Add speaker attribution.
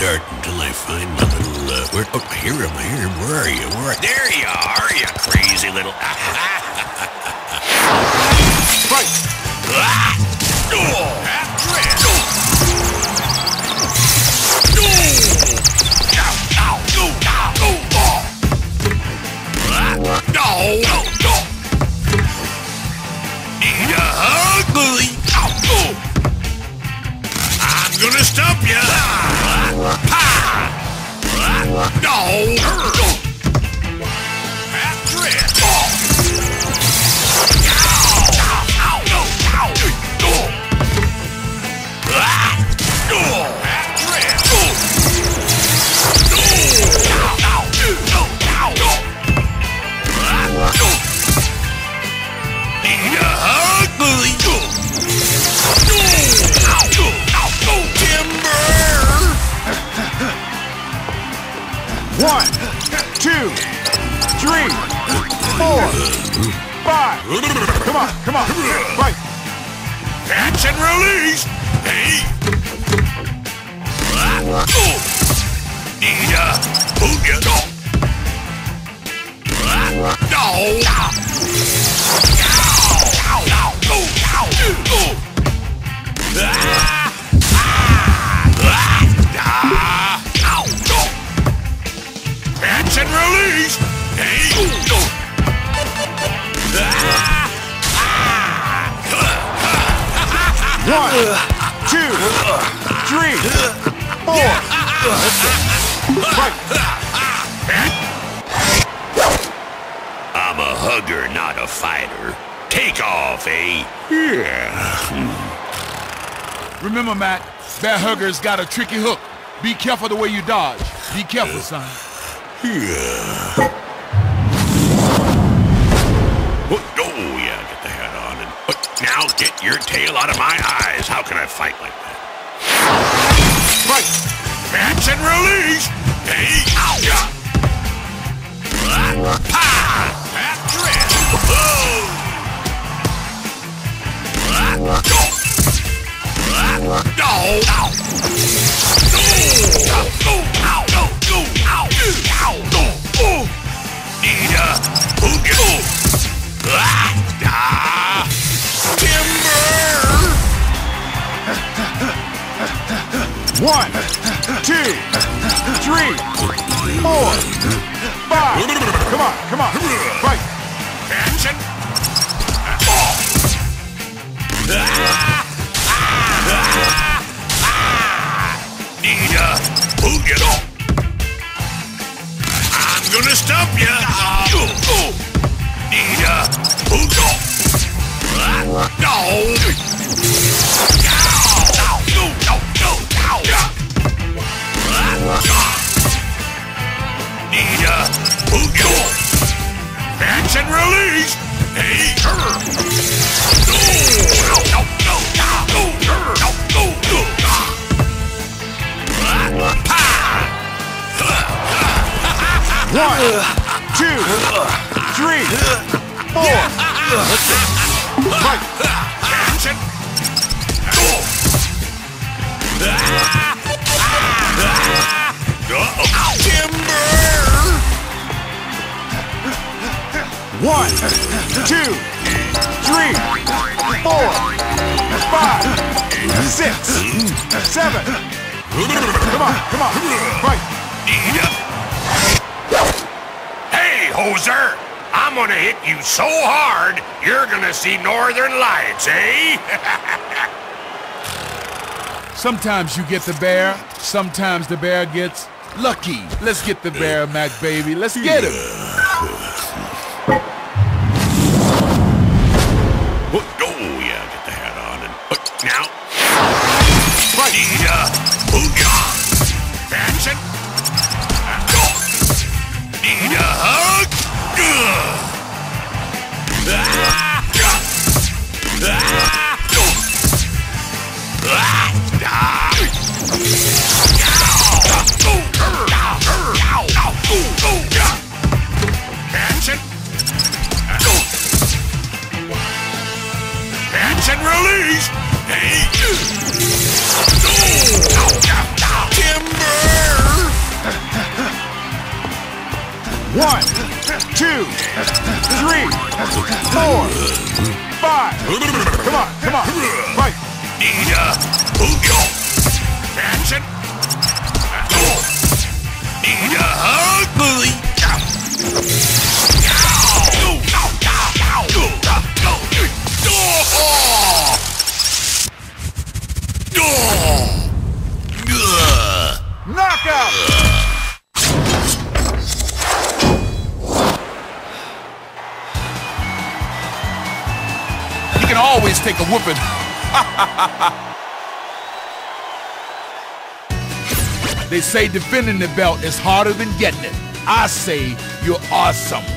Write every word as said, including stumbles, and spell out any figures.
Speaker 1: start until I find my little, uh, where, oh, I hear him, I hear him. Where are you? Where are, there you are, you crazy little...
Speaker 2: Fight!
Speaker 1: Ah! Oh! After it! No! Ow! Ow! No! Ow! Oh! Ah! No! No! No! Need a hug? Ow! Oh! I'm gonna stump you! Ha! No! After it! Oh! Ow! Ow! No! Ow! No! Ah! No! After it! Oh! No! Ow! Ow! No! Ow! No! Ah! No! Need a hug? No! Ow! No! Ow! No! Timber!
Speaker 2: One, two, three, four, five. Come on, come on. Fight.
Speaker 1: Catch and release! Hey! Ah! Oh! Need a booyah! No! Ah! No! Ow! Ow! Ow! Oh! Ow! Oh! Ah! Ah! Ah! Ow! No! Catch and release! Hey! No! Ah!
Speaker 2: One, two, three, four. Fight.
Speaker 1: I'm a hugger, not a fighter. Take off, eh? Yeah.
Speaker 2: Remember, Matt, that hugger's got a tricky hook. Be careful the way you dodge. Be careful, son.
Speaker 1: Yeah. Oh, oh, yeah, get the hat on. And oh, now get your tail out of my eyes. How can I fight like that?
Speaker 2: Fight!
Speaker 1: Catch and release! Hey! Ow! Yeah! Ah! Pa! After it! Oh! Ah! Go! Ah! No! Ow! No! Ow! No! Ow! No! No! Ow! Ow! No! Oh! Need a boogie! Oh! Ah! Ah! Timber!
Speaker 2: One, two, three, four, five. Come on, come on. Fight.
Speaker 1: Catch it! Oh! Ah! Ah! Ah! Ah! Need a boogie! No! I'm gonna stump ya! Oh! Oh! Need a boogie! Ah! No! Ow! Ow! No! No! No! Ow! Yeah! Ah! Need a boogie! Catch and release! Hey! No! Ow! No! No! No! No! No! No! No!
Speaker 2: One, two, three, four. Fight.
Speaker 1: Catch it! Go! Ah! Ah! Uh-oh. Timber!
Speaker 2: One, two, three, four, five, six, seven. Come on, come on. Fight.
Speaker 1: Need a... Hey, hoser! I'm gonna hit you so hard, you're gonna see northern lights, eh?
Speaker 2: Sometimes you get the bear, sometimes the bear gets lucky. Let's get the bear, Mac baby. Let's get him.
Speaker 1: Oh, oh, yeah, get the hat on and... Oh, now...
Speaker 2: Fight.
Speaker 1: Need a... Booyah! Catch it! Go! Need a hug? Ugh. Ah! Yeah. Ah! Go! Ah! Ah! Ow! Ow! Ow! Ow! Ow! Ow! Ow!
Speaker 2: One, two, three, four, five. Come on, come on. Fight.
Speaker 1: Need a hug. Action. Need a hug. Bully.
Speaker 2: Knockout. He can always take a whooping. They say defending the belt is harder than getting it. I say you're awesome.